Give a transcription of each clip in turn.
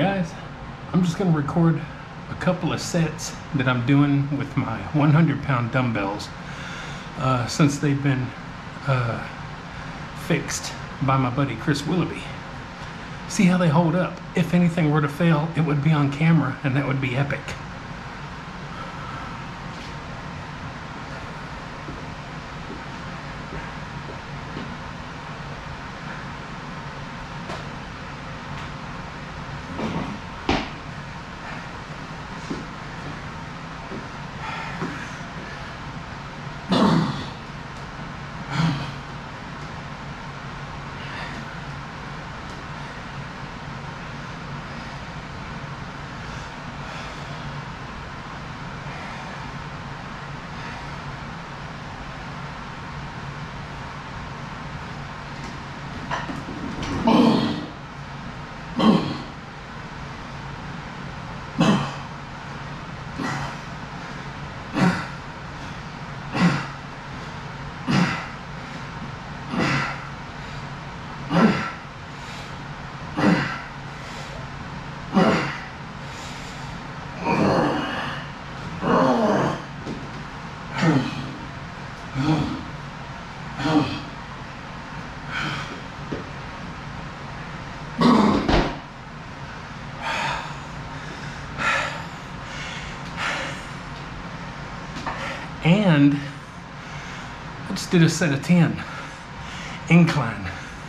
guys, I'm just going to record a couple of sets that I'm doing with my 100-pound dumbbells since they've been fixed by my buddy Chris Willoughby. See how they hold up. If anything were to fail, it would be on camera, and that would be epic. And I just did a set of 10 incline.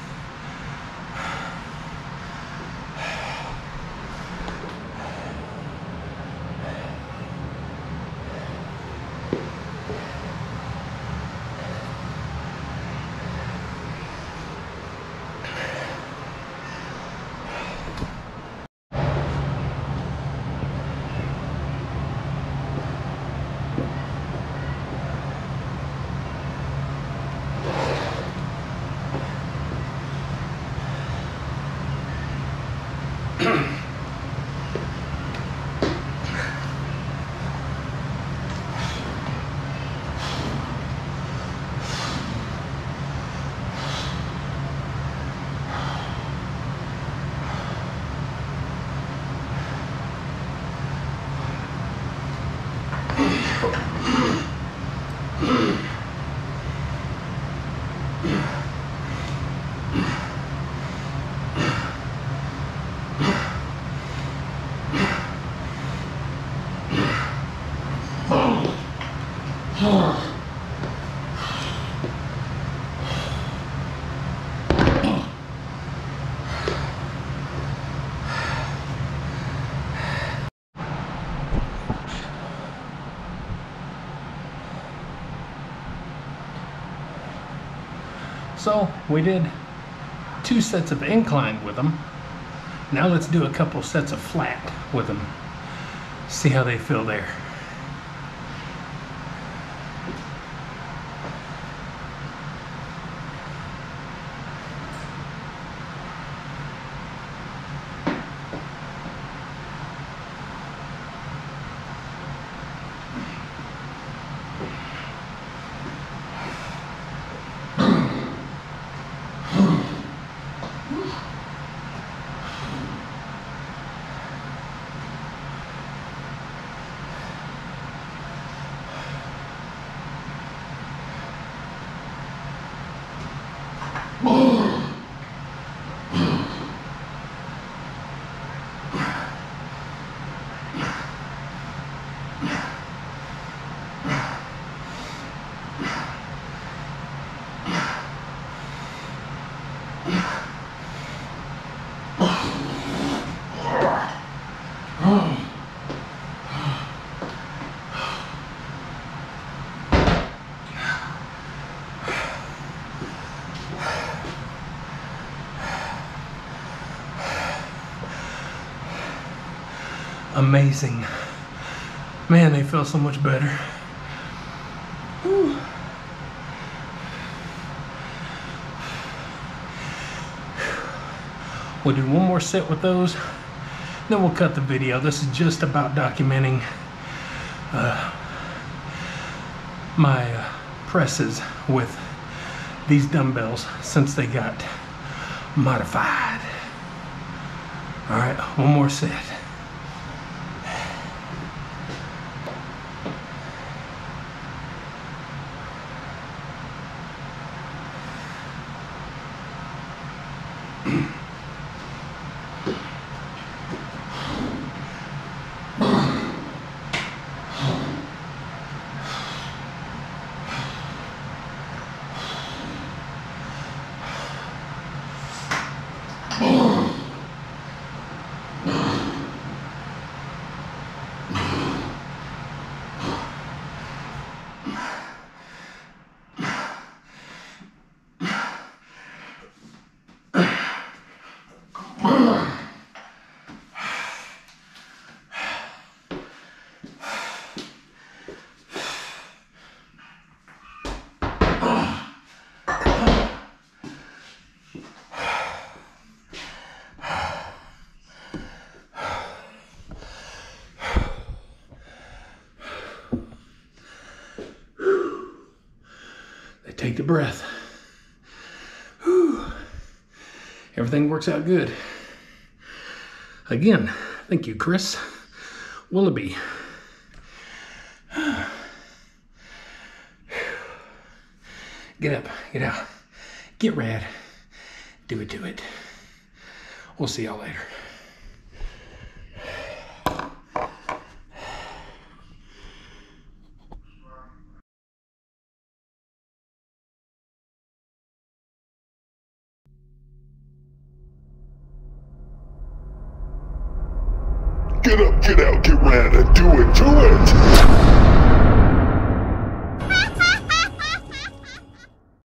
So we did 2 sets of incline with them. Now let's do a couple sets of flat with them. See how they feel there. Amazing. Man, they feel so much better. Whew. We'll do one more set with those, then we'll cut the video. This is just about documenting my presses with these dumbbells since they got modified. All right, one more set. Take the breath. Whew. Everything works out good. Again, thank you, Chris Willoughby. Get up, get out, get rad, do it, do it. We'll see y'all later. Get up, get out, get rad, and do it, do it!